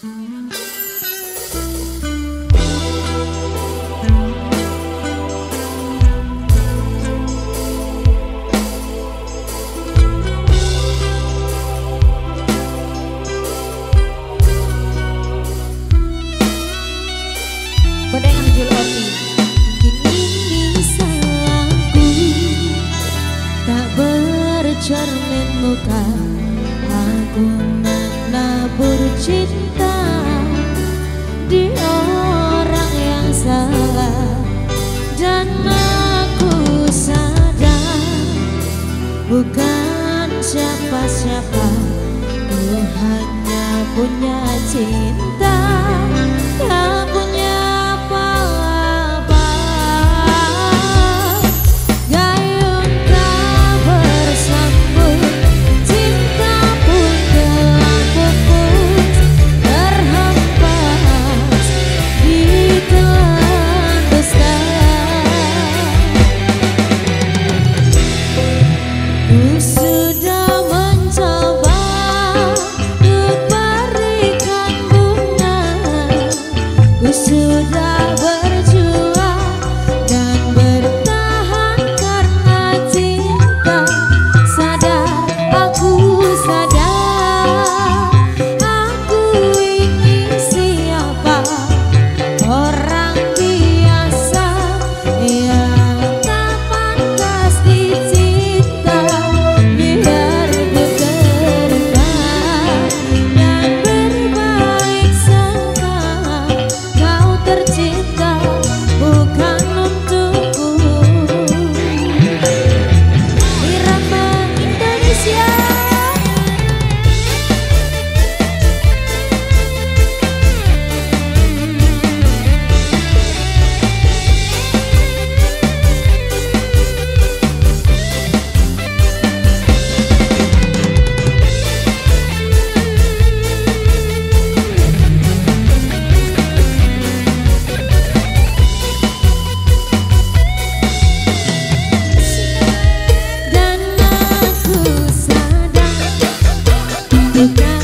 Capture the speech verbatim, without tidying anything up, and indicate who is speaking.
Speaker 1: cermin muka aku menabur cinta di orang yang salah, dan aku sadar bukan siapa-siapa, ku hanya punya cinta, tak punya apa-apa. Gayung tak bersambut, cinta pun telah pupus, terhempas di telan dusta. Ku sudah mencoba untuk berikan bunga, ku sudah berjuang dan bertahan karena cinta. Sadar, aku sadar, aku ini siapa, orang biasa yang tak pantas dicinta. Biar ku terbang dan berbaik sangka, kau tercinta bukan untukku. Irama Indonesia. Dan aku sadar bukan